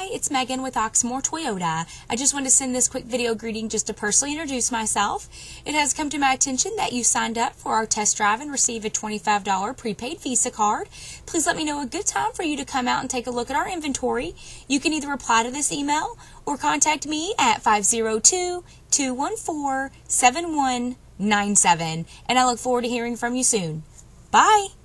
it's Megan with Oxmoor Toyota. I just wanted to send this quick video greeting just to personally introduce myself. It has come to my attention that you signed up for our test drive and received a $25 prepaid Visa card. Please let me know a good time for you to come out and take a look at our inventory. You can either reply to this email or contact me at 502-214-7197, and I look forward to hearing from you soon. Bye!